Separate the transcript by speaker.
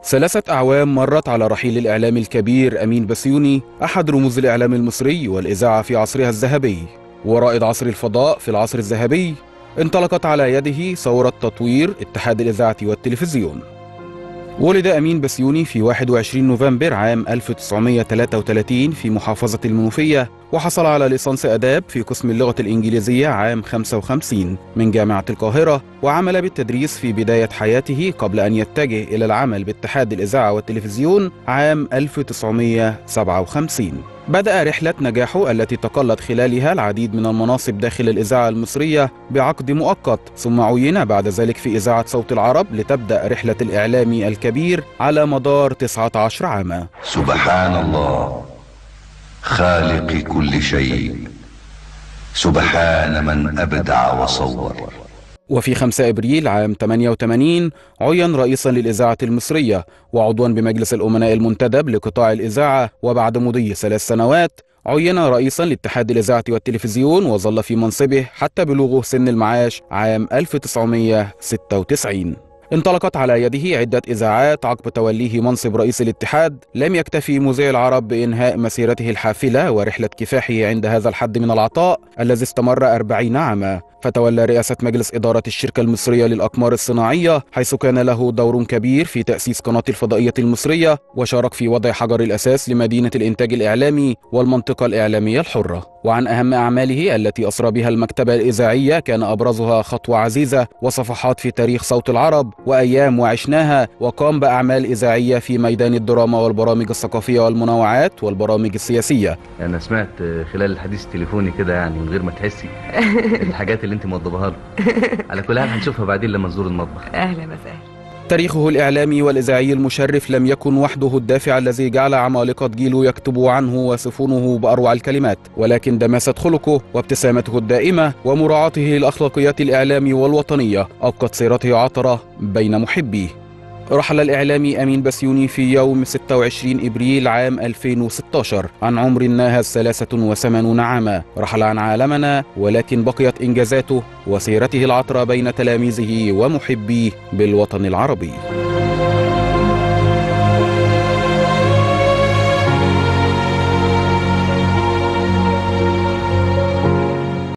Speaker 1: 3 أعوام مرت على رحيل الإعلامي الكبير أمين بسيوني، أحد رموز الإعلام المصري والإذاعة في عصرها الذهبي ورائد عصر الفضاء في العصر الذهبي. انطلقت على يده ثورة تطوير اتحاد الإذاعة والتلفزيون. ولد أمين بسيوني في 21 نوفمبر عام 1933 في محافظة المنوفية، وحصل على ليسانس آداب في قسم اللغة الإنجليزية عام 55 من جامعة القاهرة، وعمل بالتدريس في بداية حياته قبل أن يتجه إلى العمل باتحاد الإذاعة والتلفزيون عام 1957. بدأ رحلة نجاحه التي تقلد خلالها العديد من المناصب داخل الإذاعة المصرية بعقد مؤقت، ثم عين بعد ذلك في إذاعة صوت العرب لتبدأ رحلة الإعلامي الكبير على مدار 19 عاما.
Speaker 2: سبحان الله خالق كل شيء، سبحان من أبدع وصور.
Speaker 1: وفي 5 إبريل عام 88 عين رئيسا للإذاعة المصرية وعضوا بمجلس الأمناء المنتدب لقطاع الإذاعة، وبعد مضي 3 سنوات عين رئيسا لاتحاد الإذاعة والتلفزيون، وظل في منصبه حتى بلوغه سن المعاش عام 1996. انطلقت على يده عدة إذاعات عقب توليه منصب رئيس الاتحاد. لم يكتفي مذيع العرب بإنهاء مسيرته الحافلة ورحلة كفاحه عند هذا الحد من العطاء الذي استمر 40 عاما، فتولى رئاسة مجلس إدارة الشركة المصرية للأقمار الصناعية، حيث كان له دور كبير في تأسيس قناة الفضائية المصرية، وشارك في وضع حجر الأساس لمدينة الإنتاج الإعلامي والمنطقة الإعلامية الحرة. وعن أهم أعماله التي أسرى بها المكتبة الإذاعية كان أبرزها خطوة عزيزة وصفحات في تاريخ صوت العرب وأيام وعشناها، وقام بأعمال إذاعية في ميدان الدراما والبرامج الثقافية والمنوعات والبرامج السياسية.
Speaker 3: أنا سمعت خلال الحديث التليفوني كده يعني من غير ما تحسي الحاجات اللي انت موضبها له. على كل حال هنشوفها بعدين لما نزور المطبخ.
Speaker 4: أهلا وسهلا.
Speaker 1: تاريخه الإعلامي والإذاعي المشرف لم يكن وحده الدافع الذي جعل عمالقة جيله يكتبوا عنه ويصفونه بأروع الكلمات، ولكن دماسة خلقه وابتسامته الدائمة ومراعاته لأخلاقيات الإعلام والوطنية أبقت سيرته عطرة بين محبيه. رحل الإعلامي أمين بسيوني في يوم 26 إبريل عام 2016 عن عمر ناهز 83 عاما. رحل عن عالمنا، ولكن بقيت إنجازاته وسيرته العطرة بين تلاميذه ومحبيه بالوطن العربي.